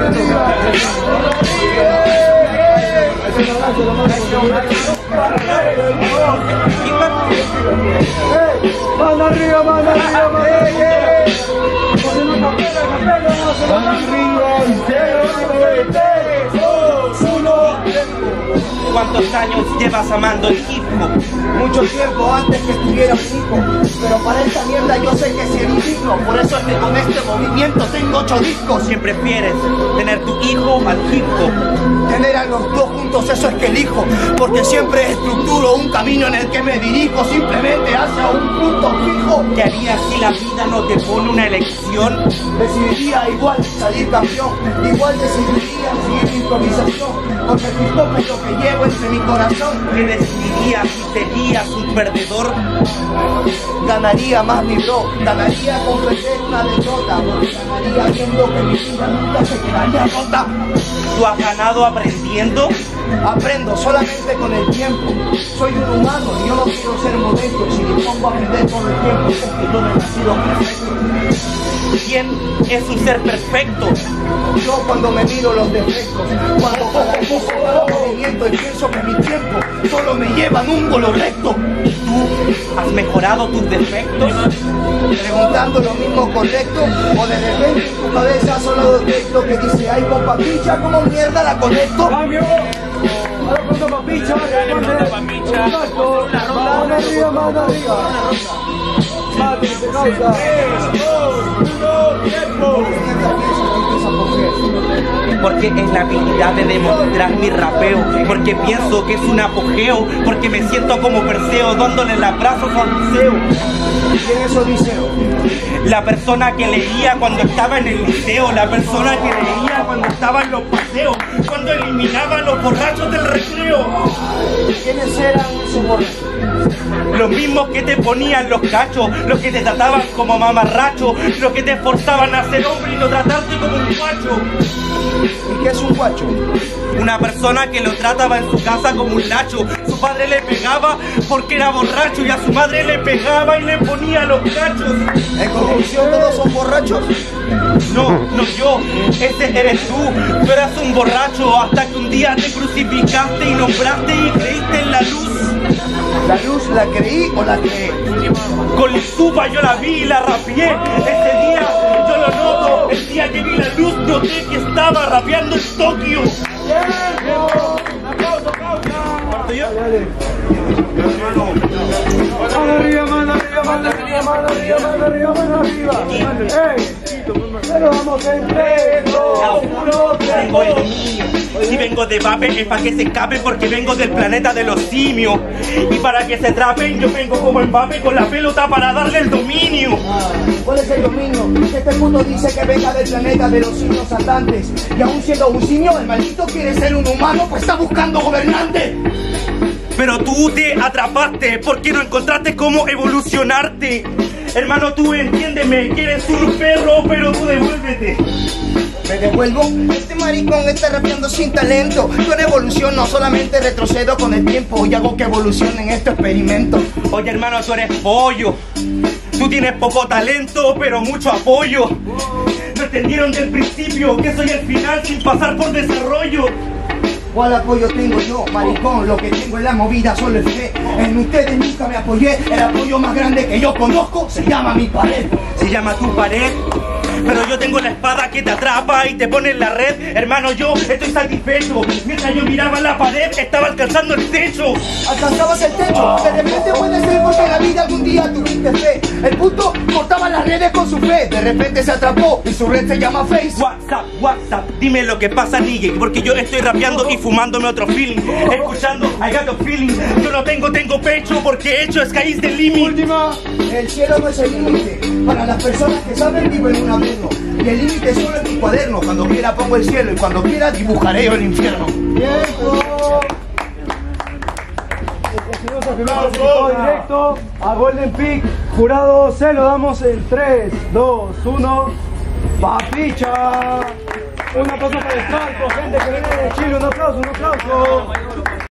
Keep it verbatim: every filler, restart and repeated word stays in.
Mano arriba, mano arriba, mano ¿Cuántos años llevas amando el hip hop? Mucho tiempo antes que estuviera un hijo. Pero para esta mierda yo sé que si eres digno. Por eso es que con este movimiento tengo ocho discos. ¿Quién prefieres? ¿Tener tu hijo al hip hop? Tener a los dos juntos, eso es que elijo. Porque siempre estructuro un camino en el que me dirijo simplemente hacia un punto fijo. ¿Qué harías si la vida no te pone una elección? Decidiría igual salir campeón. Igual decidiría seguir mi improvisación. Porque el hip hop es lo que llevo entre mi corazón. ¿Qué decidirías si serías un perdedor? Ganaría más mi bro, ganaría con perder una derrota. Porque ganaría viendo que mi vida nunca se quedaría rota. ¿Tú has ganado aprendiendo? Aprendo solamente con el tiempo. Soy un humano y yo no quiero ser modesto. Si me pongo a aprender todo el tiempo es que yo no he nacido perfecto. ¿Quién es un ser perfecto? Yo cuando me miro los defectos, cuando analizo cada movimiento y pienso que mi tiempo solo me lleva en un vuelo recto. ¿Y tú has mejorado tus defectos? Preguntando lo mismo correcto, o de repente en tu cabeza solo detecto que dice ay con papicha, ¿cómo mierda la conecto? ¡Cambio! Ahora pronto papicha, papicha. Mano arriba, mano arriba. Mate, se causa. Porque es la habilidad de demostrar mi rapeo. Porque pienso que es un apogeo. Porque me siento como Perseo dándole los brazos a Odiseo. ¿Quién es Odiseo? La persona que leía cuando estaba en el liceo. La persona que leía cuando estaba en los paseos. Cuando eliminaba a los borrachos del recreo. ¿Quiénes eran esos borrachos? Los mismos que te ponían los cachos, los que te trataban como mamarracho, los que te forzaban a ser hombre y no tratarte como un guacho. ¿Y qué es un guacho? Una persona que lo trataba en su casa como un lacho. Su padre le pegaba porque era borracho y a su madre le pegaba y le ponía los cachos. ¿En conclusión todos son borrachos? No, no yo, ese eres tú. Tú eras un borracho hasta que un día te crucificaste y nombraste y creíste en la luz. ¿La luz la creí o la creé? Con la estufa yo la vi y la rapié. Ese día yo lo noto. El día que vi la luz noté que estaba rapeando en Tokio. ¿Parto yo? Mano arriba, mano arriba, mano arriba, mano arriba, mano arriba, mano arriba. ¡Ey! Pero vamos en tres, dos, uno, tres, Tengo el dominio. Si vengo de Vape es para que se escapen porque vengo del planeta de los simios. Y para que se trapen yo vengo como Mbappé con la pelota para darle el dominio. ¿Cuál es el dominio? Que este mundo dice que venga del planeta de los simios andantes. Y aún siendo un simio, el maldito quiere ser un humano, pues está buscando gobernante. Pero tú te atrapaste porque no encontraste cómo evolucionarte. Hermano, tú entiéndeme, que eres un perro, pero tú devuélvete. Me devuelvo, este maricón está rapeando sin talento. Yo en evolución no solamente retrocedo con el tiempo y hago que evolucione en este experimento. Oye hermano, tú eres pollo. Tú tienes poco talento, pero mucho apoyo. No entendieron del principio que soy el final sin pasar por desarrollo. ¿Cuál apoyo tengo yo, maricón? Lo que tengo en la movida solo es fe. En ustedes nunca me apoyé. El apoyo más grande que yo conozco se llama mi pared. Se llama tu pared. Pero yo tengo la espada que te atrapa y te pone en la red. Hermano, yo estoy satisfecho. Mientras yo miraba la pared, estaba alcanzando el techo. Alcanzabas el techo, de repente puede ser porque en la vida algún día tuviste fe. El puto cortaba las redes con su fe. De repente se atrapó y su red se llama Face. WhatsApp, WhatsApp, dime lo que pasa, nigga. Porque yo estoy rapeando y fumándome otro feeling. Escuchando, I got a feeling. Yo no tengo, tengo pecho porque hecho es sky is the limit. Última. El cielo no es el límite. Para las personas que saben vivo en un abismo. Y el límite solo en mi cuaderno. Cuando quiera pongo el cielo y cuando quiera dibujaré yo el infierno. ¡Tiempo! Clasificado directo a Golden Peak. Jurado, se lo damos en tres, dos, uno. ¡Papicha! Un aplauso para el Franco, gente que viene de Chile. Un aplauso, un aplauso.